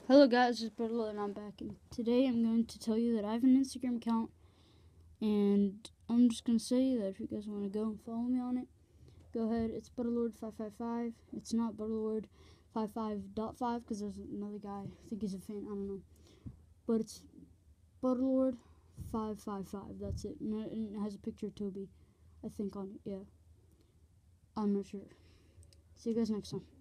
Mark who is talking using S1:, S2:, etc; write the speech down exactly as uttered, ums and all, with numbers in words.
S1: Hello guys, it's Bertolo and I'm back, and today I'm going to tell you that I have an Instagram account, and I'm just going to say that if you guys want to go and follow me on it, go ahead. It's Butterlord five five five. It's not Butterlord fifty-five point five because there's another guy, I think he's a fan, I don't know, but it's Butterlord five five five, that's it, and it has a picture of Toby, I think, on it, yeah, I'm not sure. See you guys next time.